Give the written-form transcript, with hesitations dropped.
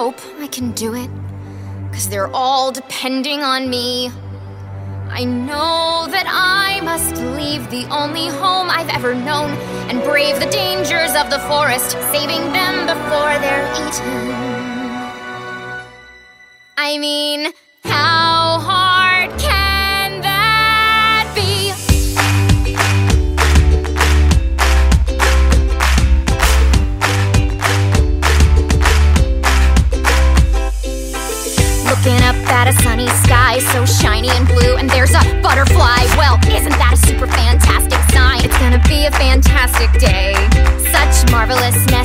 hope I can do it, 'cause they're all depending on me. I know that I must leave the only home I've ever known and brave the dangers of the forest, saving them before they're eaten. I mean, how hard can that be? Looking up at a sunny sky so shiny and blue, and there's a butterfly. Well, isn't that a super fantastic sign? It's gonna be a fantastic day. Such marvelousness